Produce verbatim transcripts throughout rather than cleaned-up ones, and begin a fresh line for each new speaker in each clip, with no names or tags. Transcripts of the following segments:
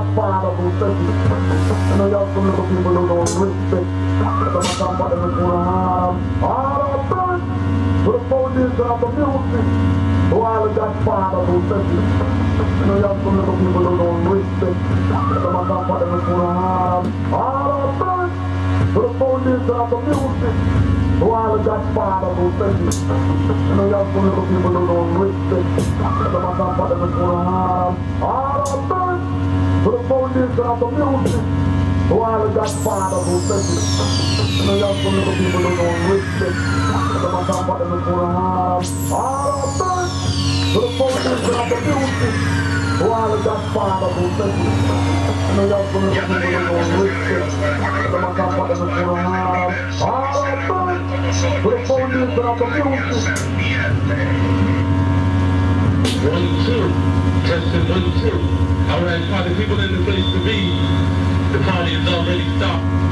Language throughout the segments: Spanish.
Father who says it. I know y'all some little people who don't respect. But I'm talking about them in all our birth. To the foundation of the music. To all of that Father who says it. I know y'all some little people who don't respect. But I'm talking about them in all our birth. To the foundation of the music. To all of that Father who says it. I know y'all some little people who don't respect. But I'm talking about them in all our birth. To the foundation of the music. To all of that Father who says it. I know y'all some little people who don't respect. But I'm talking about them in all our birth. To the foundation of the music. To all of that Father who says it. I know y'all some little people who don't respect. But I'm talking about them in all our birth. To the foundation of the music.
One, two. Testing one, two. All right, party people in the place to be. The party is already stopped.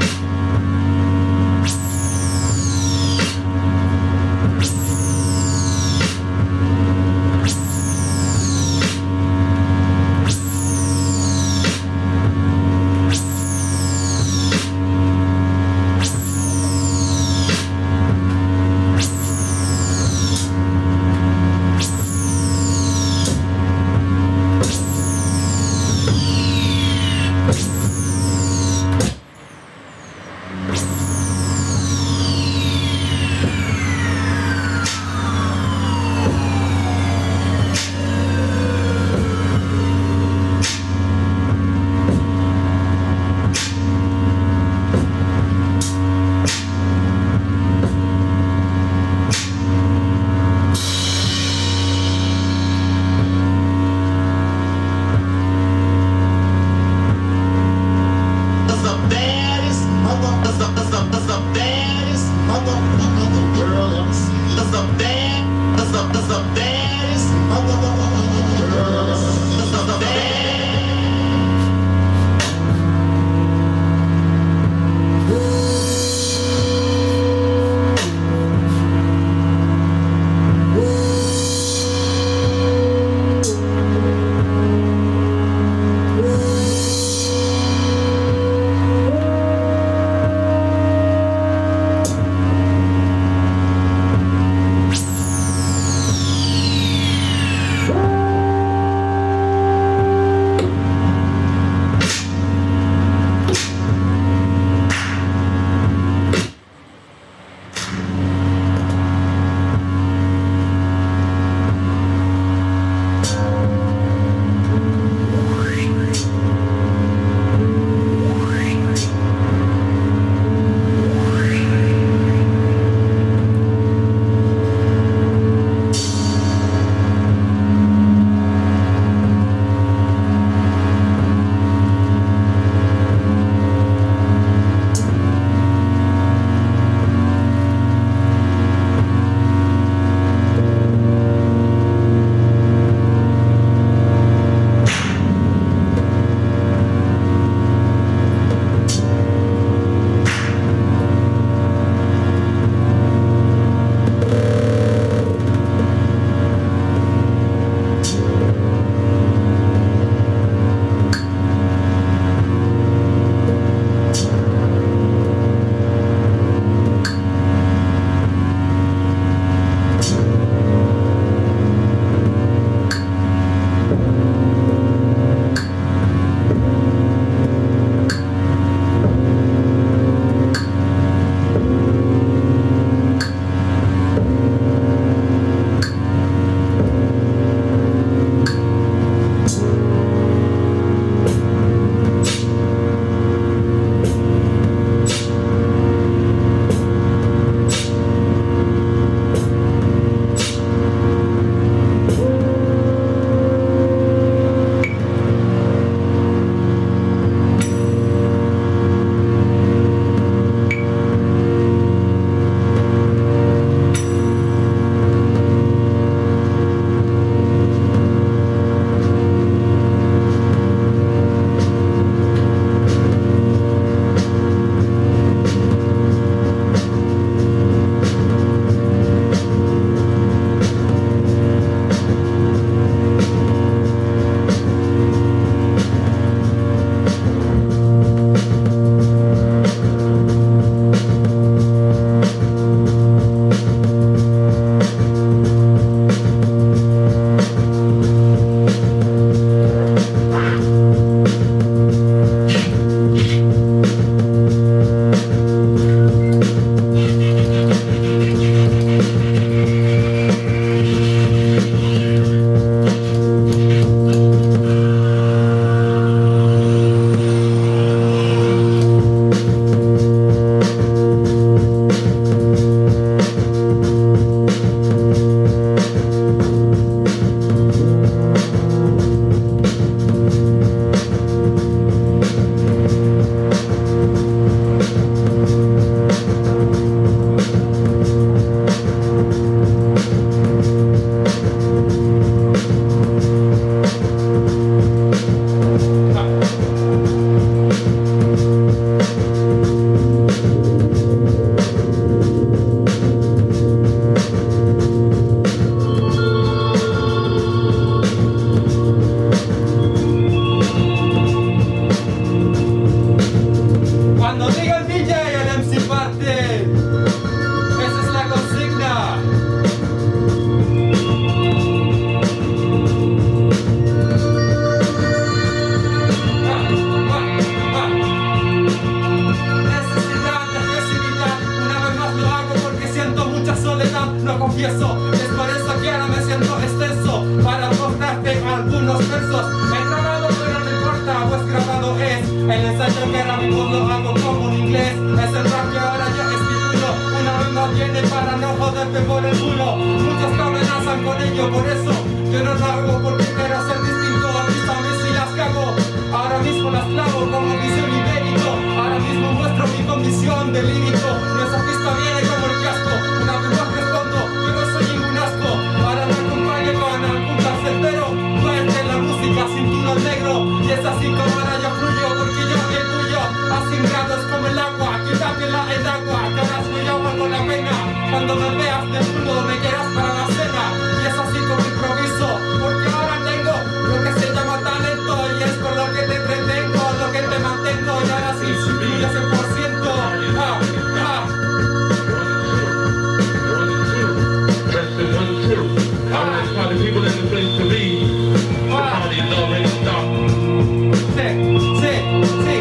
in the place to be, the party is already started.
Sí, sí, sí.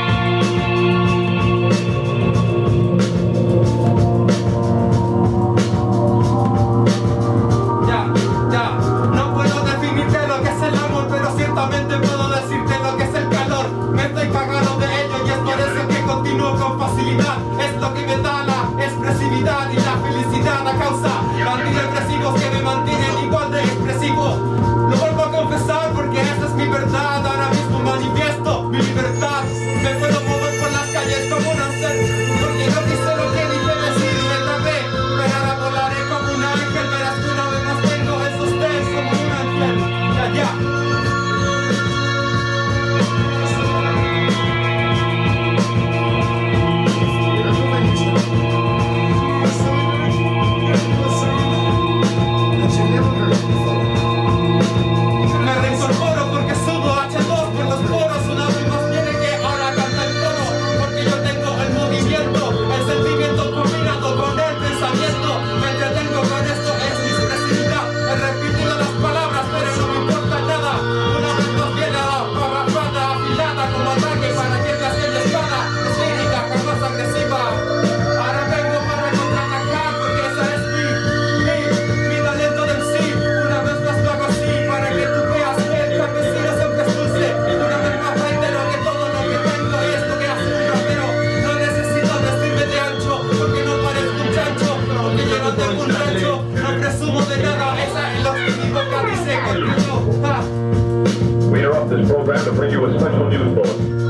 Ya, ya. No puedo definirte lo que es el amor, pero ciertamente puedo decirte lo que es el calor. Me estoy cagando de ello y es por eso que continúo con facilidad. Es lo que me da la expresividad y la felicidad a causa de antidepresivos que me mantienen igual de expresivo. Lo vuelvo a confesar porque esa es mi verdad. Ahora mismo manifiesto mi libertad. Me puedo mover por las calles como un ángel, porque no dice lo que dije decir. Me trabé, pero ahora volaré como un ángel. Verás que una vez más tengo el sostén como un ángel. Ya, ya. Me reincorporo porque sudo hache dos por los poros. Una vez más tiene que ahora canta el coro, porque yo tengo el movimiento, el sentimiento combinado con el pensamiento. Me entretengo con esto, es mi expresividad. He repetido las palabras, pero no me importa nada. Una vez más viene la parrafada afilada como ataque para que te hace la espada. Es lírica, jamás agresiva. Ahora vengo para contraatacar porque esa es mi, mi, mi talento del sí. Una vez más lo hago así para que tú veas que el campesino siempre es dulce. Una vez más reitero que todo lo que tengo es lo que hace un rapero. No necesito vestirme de ancho porque no parezco un chancho, porque yo no tengo un rancho. No presumo de nada, esa es lo que mi boca dice contigo. Ah.
We interrupt this program to bring you a special news bulletin.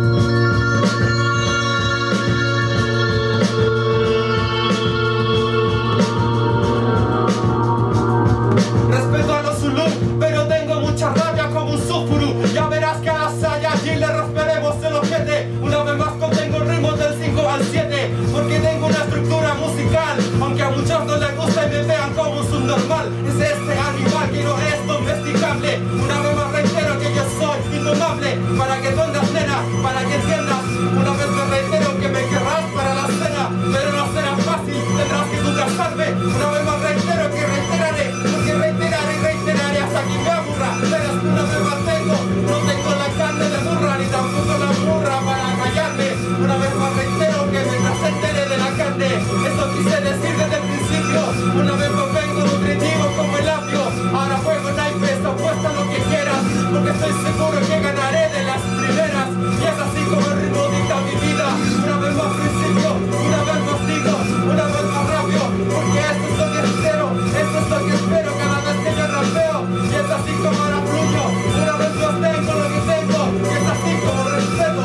Respeto a los Zulu, pero tengo mucha rabia como un sulfuru. Ya verás que a la saya allí le romperemos el ojete. Una vez más contengo ritmos del cinco al siete, porque tengo una estructura musical. Aunque a muchos no les gusta y me vean como un subnormal, es este animal que no es domesticable. Una vez más reitero que yo soy indomable, para que tú andas nena, para que entiendas. Una vez me reitero que me querrás para la cena, pero no será fácil, tendrás que tú casarme. Una vez más reitero que reiteraré, porque reiteraré y reiteraré hasta que me aburra. Verás que una vez más tengo, no tengo la carne de burra, ni tampoco la burra para callarme. Una vez más reitero que mientras se entere de la carne, eso quise decir desde el principio. Una vez más vengo nutritivo como el apio. Ahora juego naipes, apuesta lo que quieras, porque estoy seguro que ganaré de las primeras. Y es así como el ritmo dicta mi vida. Una vez más principio, una vez más digo, una vez más rápido, porque esto es lo que espero, esto es lo que espero cada vez que yo rapeo. Y es así como ahora fluyo, una vez más tengo lo que tengo, y es así como respeto.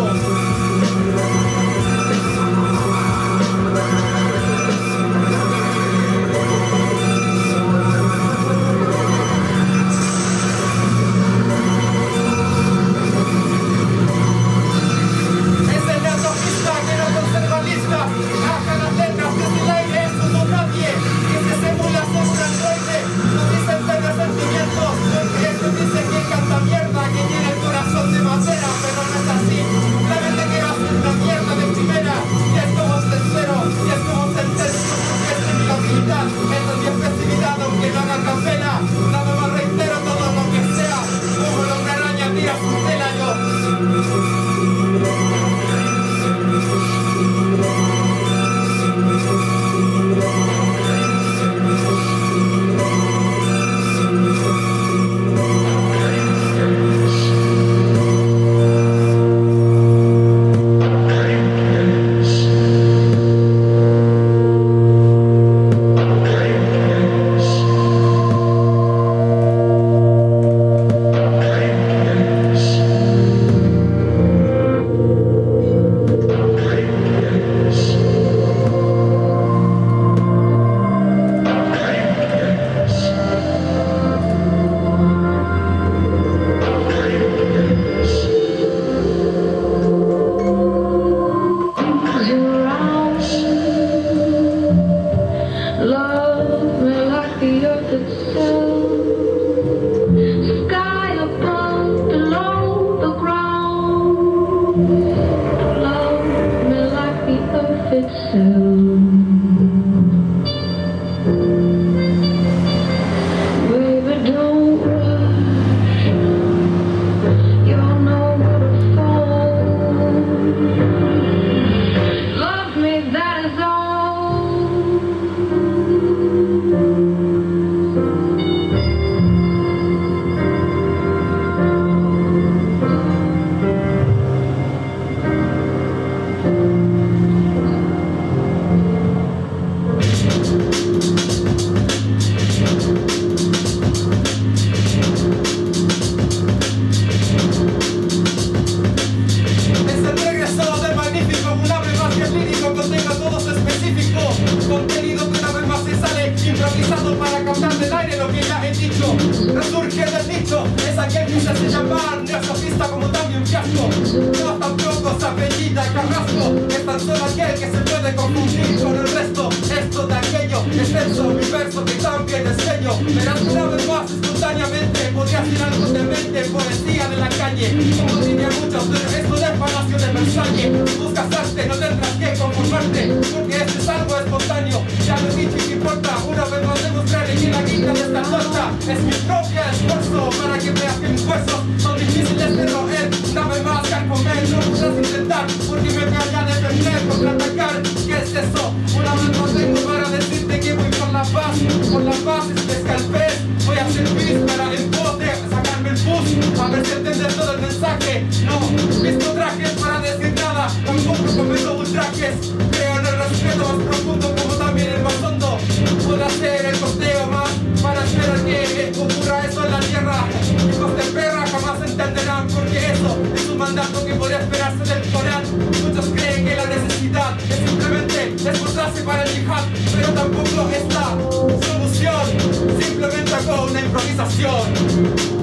surge del nicho, es aquel que se hace llamar neofascista como también fiasco. No tampoco se apellida Carrasco, es tan solo aquel que se puede confundir con el resto. Esto de aquello, extenso, mi verso que también enseño. Verás una vez más espontáneamente, podría ser algo de mente, poesía de la calle. Como diría muchos, pero esto del Palacio de Versalles. Si buscas arte, no tendrás que conformarte, porque esto es algo espontáneo. Ya lo he dicho y que importa, una vez más demostraré que la guita de esta torta es mi propio esfuerzo, para que veas que mis huesos son difíciles de roer. Una vez más, carcomer, no podrás intentar, porque me voy a defender, contraatacar. ¿Qué es eso? Una vez más tengo para decirte que voy por la paz, por la paz es que escalpé. Voy a servir para en pos de sacarme el bus, a ver si entiendes todo el mensaje. No, visto trajes para decir nada, tampoco cometo ultrajes. Creo en el respeto más profundo como también el más hondo. Puedo hacer el costeo más para esperar que ocurra eso en la tierra. Hijos de perra jamás entenderán, porque eso es un mandato que podría esperarse del Corán. Muchos creen que la necesidad es simplemente esforzarse para el yihad, pero tampoco es la solución. Simplemente hago una improvisación.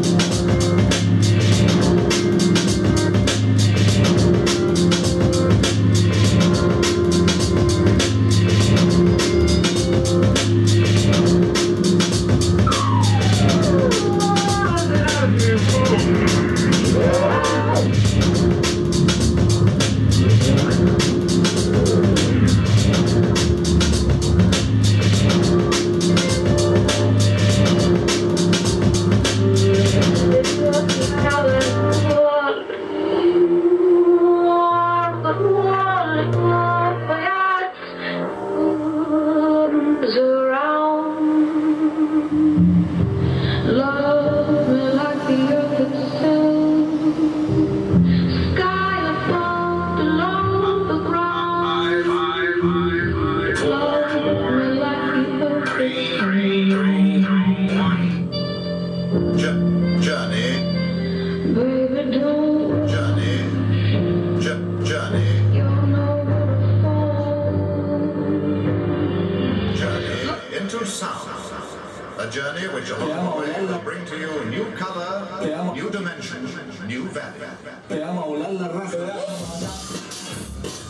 A journey which along the way will bring to you new color, new dimension, new value.
Te vamos a volar la raja.